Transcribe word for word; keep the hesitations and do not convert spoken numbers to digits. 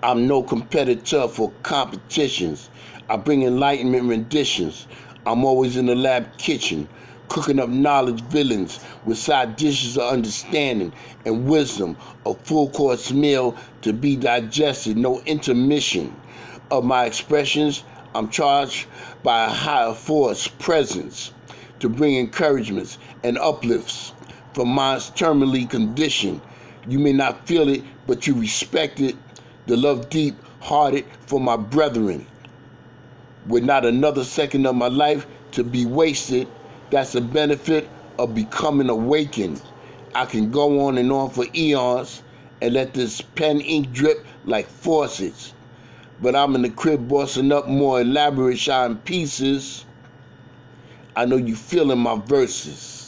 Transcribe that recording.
I'm no competitor for competitions. I bring enlightenment renditions. I'm always in the lab kitchen, cooking up knowledge villains with side dishes of understanding and wisdom, a full course meal to be digested, no intermission. Of my expressions, I'm charged by a higher force presence to bring encouragements and uplifts from minds terminally conditioned. You may not feel it, but you respect it. The love deep hearted for my brethren. With not another second of my life to be wasted, that's the benefit of becoming awakened. I can go on and on for eons and let this pen ink drip like faucets. But I'm in the crib bossing up more elaborate shine pieces. I know you feeling my verses.